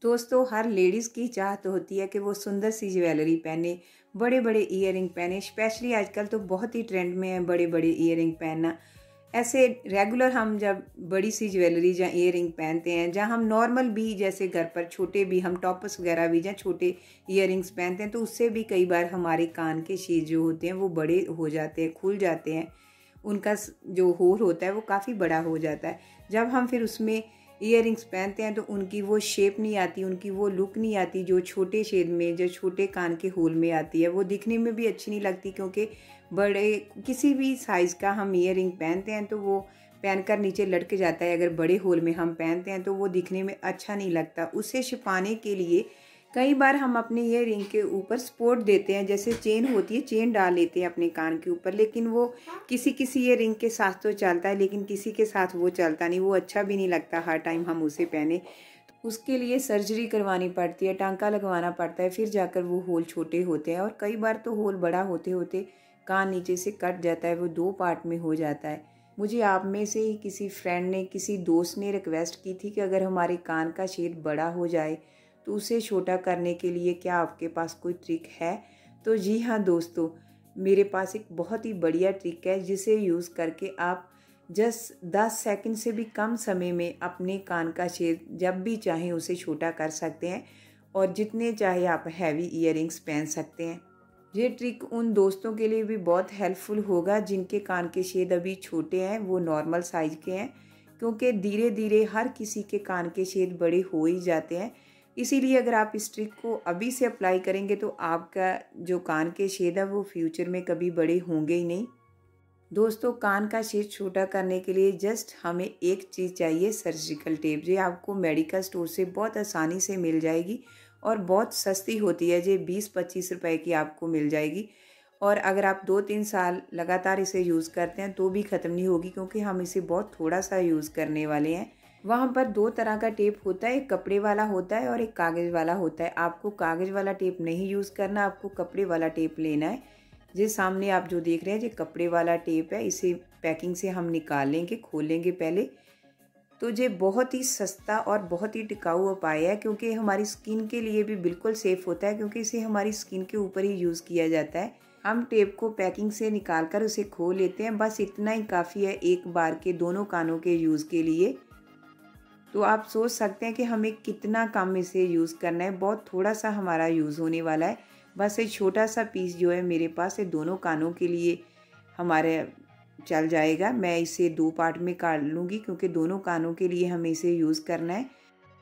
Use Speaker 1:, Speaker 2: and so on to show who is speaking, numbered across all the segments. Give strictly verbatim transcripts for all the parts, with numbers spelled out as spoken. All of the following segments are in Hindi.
Speaker 1: दोस्तों, हर लेडीज़ की चाहत होती है कि वो सुंदर सी ज्वेलरी पहने, बड़े बड़े ईयरिंग पहने। स्पेशली आजकल तो बहुत ही ट्रेंड में है बड़े बड़े ईयरिंग पहनना। ऐसे रेगुलर हम जब बड़ी सी ज्वेलरी या ईयरिंग पहनते हैं, जहाँ हम नॉर्मल भी जैसे घर पर छोटे भी हम टॉप्स वगैरह भी या छोटे ईयरिंग्स पहनते हैं, तो उससे भी कई बार हमारे कान के छेद जो होते हैं वो बड़े हो जाते हैं, खुल जाते हैं। उनका जो होल होता है वो काफ़ी बड़ा हो जाता है। जब हम फिर उसमें ईयरिंग्स पहनते हैं तो उनकी वो शेप नहीं आती, उनकी वो लुक नहीं आती जो छोटे छेद में, जो छोटे कान के होल में आती है। वो दिखने में भी अच्छी नहीं लगती, क्योंकि बड़े किसी भी साइज़ का हम ईयरिंग पहनते हैं तो वो पहनकर नीचे लटक जाता है। अगर बड़े होल में हम पहनते हैं तो वो दिखने में अच्छा नहीं लगता। उसे छिपाने के लिए कई बार हम अपने ईयरिंग के ऊपर सपोर्ट देते हैं, जैसे चेन होती है, चेन डाल लेते हैं अपने कान के ऊपर। लेकिन वो किसी किसी ईयरिंग के साथ तो चलता है, लेकिन किसी के साथ वो चलता नहीं, वो अच्छा भी नहीं लगता हर टाइम हम उसे पहने। तो उसके लिए सर्जरी करवानी पड़ती है, टांका लगवाना पड़ता है, फिर जाकर वो होल छोटे होते हैं। और कई बार तो होल बड़ा होते होते कान नीचे से कट जाता है, वो दो पार्ट में हो जाता है। मुझे आप में से ही किसी फ्रेंड ने, किसी दोस्त ने रिक्वेस्ट की थी कि अगर हमारे कान का छेद बड़ा हो जाए तो उसे छोटा करने के लिए क्या आपके पास कोई ट्रिक है। तो जी हाँ दोस्तों, मेरे पास एक बहुत ही बढ़िया ट्रिक है, जिसे यूज़ करके आप जस्ट दस सेकंड से भी कम समय में अपने कान का छेद जब भी चाहें उसे छोटा कर सकते हैं, और जितने चाहे आप हैवी ईयरिंग्स पहन सकते हैं। ये ट्रिक उन दोस्तों के लिए भी बहुत हेल्पफुल होगा जिनके कान के छेद अभी छोटे हैं, वो नॉर्मल साइज के हैं, क्योंकि धीरे धीरे हर किसी के कान के छेद बड़े हो ही जाते हैं। इसीलिए अगर आप इस ट्रिक को अभी से अप्लाई करेंगे तो आपका जो कान के छेद है वो फ्यूचर में कभी बड़े होंगे ही नहीं। दोस्तों, कान का छेद छोटा करने के लिए जस्ट हमें एक चीज़ चाहिए, सर्जिकल टेप। ये आपको मेडिकल स्टोर से बहुत आसानी से मिल जाएगी और बहुत सस्ती होती है। ये बीस पच्चीस रुपए की आपको मिल जाएगी, और अगर आप दो तीन साल लगातार इसे यूज़ करते हैं तो भी ख़त्म नहीं होगी, क्योंकि हम इसे बहुत थोड़ा सा यूज़ करने वाले हैं। वहाँ पर दो तरह का टेप होता है, एक कपड़े वाला होता है और एक कागज़ वाला होता है। आपको कागज़ वाला टेप नहीं यूज़ करना, आपको कपड़े वाला टेप लेना है। जी सामने आप जो देख रहे हैं, ये कपड़े वाला टेप है। इसे पैकिंग से हम निकाल लेंगे, खोलेंगे पहले। तो ये बहुत ही सस्ता और बहुत ही टिकाऊ उपाय है, क्योंकि हमारी स्किन के लिए भी बिल्कुल सेफ़ होता है, क्योंकि इसे हमारी स्किन के ऊपर ही यूज़ किया जाता है। हम टेप को पैकिंग से निकाल कर उसे खोल लेते हैं, बस इतना ही काफ़ी है एक बार के दोनों कानों के यूज़ के लिए। तो आप सोच सकते हैं कि हमें कितना कम इसे यूज़ करना है, बहुत थोड़ा सा हमारा यूज़ होने वाला है। बस एक छोटा सा पीस जो है मेरे पास, ये दोनों कानों के लिए हमारे चल जाएगा। मैं इसे दो पार्ट में काट लूँगी, क्योंकि दोनों कानों के लिए हमें इसे यूज़ करना है।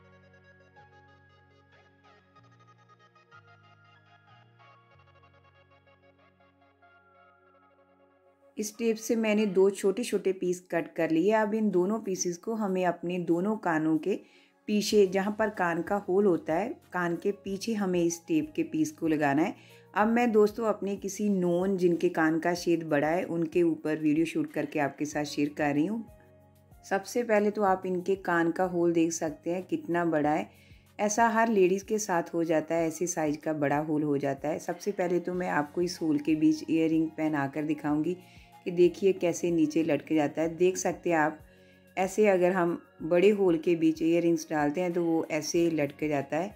Speaker 1: इस टेप से मैंने दो छोटे छोटे पीस कट कर लिए। अब इन दोनों पीसेस को हमें अपने दोनों कानों के पीछे, जहाँ पर कान का होल होता है, कान के पीछे हमें इस टेप के पीस को लगाना है। अब मैं दोस्तों अपने किसी नोन जिनके कान का छेद बड़ा है उनके ऊपर वीडियो शूट करके आपके साथ शेयर कर रही हूँ। सबसे पहले तो आप इनके कान का होल देख सकते हैं कितना बड़ा है। ऐसा हर लेडीज़ के साथ हो जाता है, ऐसे साइज का बड़ा होल हो जाता है। सबसे पहले तो मैं आपको इस होल के बीच ईयरिंग पहना कर दिखाऊंगी कि देखिए कैसे नीचे लटक जाता है। देख सकते हैं आप, ऐसे अगर हम बड़े होल के बीच ईयरिंग्स डालते हैं तो वो ऐसे लटक जाता है।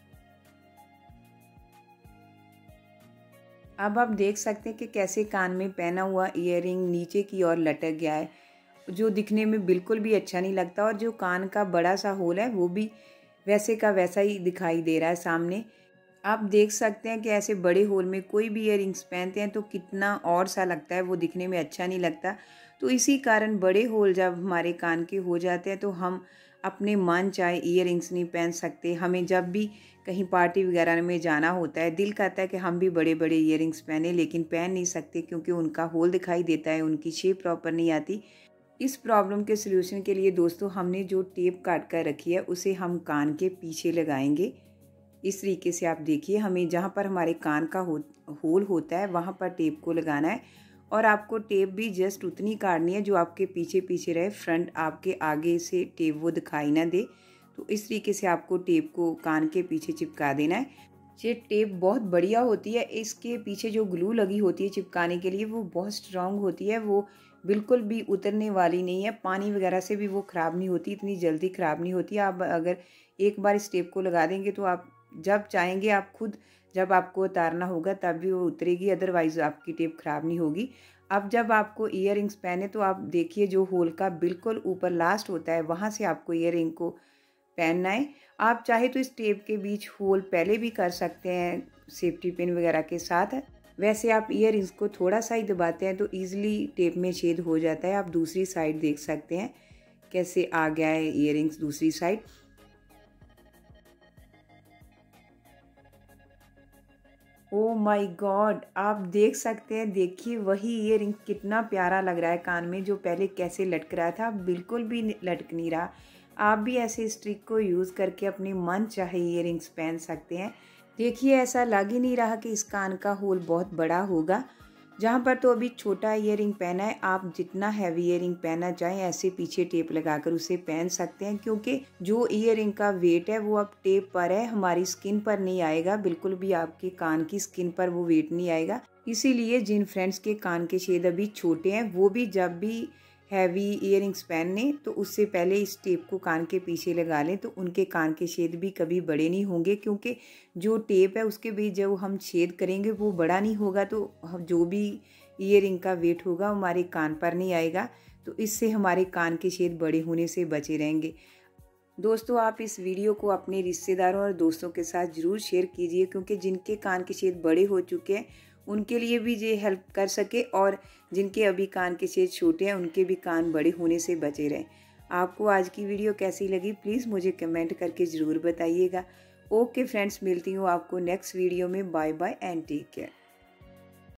Speaker 1: अब आप देख सकते हैं कि कैसे कान में पहना हुआ ईयरिंग नीचे की ओर लटक गया है, जो दिखने में बिल्कुल भी अच्छा नहीं लगता। और जो कान का बड़ा सा होल है वो भी वैसे का वैसा ही दिखाई दे रहा है सामने। आप देख सकते हैं कि ऐसे बड़े होल में कोई भी ईयरिंग्स पहनते हैं तो कितना और सा लगता है, वो दिखने में अच्छा नहीं लगता। तो इसी कारण बड़े होल जब हमारे कान के हो जाते हैं तो हम अपने मन चाहे ईयरिंग्स नहीं पहन सकते। हमें जब भी कहीं पार्टी वगैरह में जाना होता है, दिल करता है कि हम भी बड़े बड़े ईयरिंग्स पहने, लेकिन पहन नहीं सकते क्योंकि उनका होल दिखाई देता है, उनकी शेप प्रॉपर नहीं आती। इस प्रॉब्लम के सलूशन के लिए दोस्तों, हमने जो टेप काट कर रखी है उसे हम कान के पीछे लगाएंगे। इस तरीके से आप देखिए, हमें जहाँ पर हमारे कान का हो, होल होता है वहाँ पर टेप को लगाना है। और आपको टेप भी जस्ट उतनी काटनी है जो आपके पीछे पीछे रहे, फ्रंट आपके आगे से टेप वो दिखाई ना दे। तो इस तरीके से आपको टेप को कान के पीछे चिपका देना है। ये टेप बहुत बढ़िया होती है, इसके पीछे जो ग्लू लगी होती है चिपकाने के लिए वो बहुत स्ट्रांग होती है, वो बिल्कुल भी उतरने वाली नहीं है। पानी वगैरह से भी वो ख़राब नहीं होती, इतनी जल्दी ख़राब नहीं होती। आप अगर एक बार इस टेप को लगा देंगे तो आप जब चाहेंगे आप खुद जब आपको उतारना होगा तब भी वो उतरेगी, अदरवाइज़ आपकी टेप ख़राब नहीं होगी। अब जब आपको ईयर रिंग्स पहने तो आप देखिए जो होल का बिल्कुल ऊपर लास्ट होता है वहाँ से आपको ईयर रिंग को पहनना है। आप चाहे तो इस टेप के बीच होल पहले भी कर सकते हैं सेफ्टी पिन वगैरह के साथ। वैसे आप ईयर रिंग्स को थोड़ा सा ही दबाते हैं तो ईज़िली टेप में छेद हो जाता है। आप दूसरी साइड देख सकते हैं कैसे आ गया है ईयर रिंग्स दूसरी साइड। ओ माय गॉड, आप देख सकते हैं, देखिए वही ईयरिंग कितना प्यारा लग रहा है कान में, जो पहले कैसे लटक रहा था बिल्कुल भी लटक नहीं रहा। आप भी ऐसे इस ट्रिक को यूज़ करके अपने मन चाहे ईयरिंग्स पहन सकते हैं। देखिए ऐसा लग ही नहीं रहा कि इस कान का होल बहुत बड़ा होगा। जहाँ पर तो अभी छोटा ईयरिंग पहना है, आप जितना हैवी ईयरिंग पहनना चाहें ऐसे पीछे टेप लगाकर उसे पहन सकते हैं, क्योंकि जो ईयरिंग का वेट है वो अब टेप पर है, हमारी स्किन पर नहीं आएगा, बिल्कुल भी आपके कान की स्किन पर वो वेट नहीं आएगा। इसीलिए जिन फ्रेंड्स के कान के छेद अभी छोटे हैं वो भी जब भी हैवी ईयरिंग्स पहनने तो उससे पहले इस टेप को कान के पीछे लगा लें, तो उनके कान के छेद भी कभी बड़े नहीं होंगे, क्योंकि जो टेप है उसके बीच जब हम छेद करेंगे वो बड़ा नहीं होगा, तो जो भी ईयरिंग का वेट होगा हमारे कान पर नहीं आएगा, तो इससे हमारे कान के छेद बड़े होने से बचे रहेंगे। दोस्तों आप इस वीडियो को अपने रिश्तेदारों और दोस्तों के साथ ज़रूर शेयर कीजिए, क्योंकि जिनके कान के छेद बड़े हो चुके हैं उनके लिए भी ये हेल्प कर सके, और जिनके अभी कान के छेद छोटे हैं उनके भी कान बड़े होने से बचे रहें। आपको आज की वीडियो कैसी लगी प्लीज़ मुझे कमेंट करके ज़रूर बताइएगा। ओके फ्रेंड्स, मिलती हूँ आपको नेक्स्ट वीडियो में। Bye bye and take care.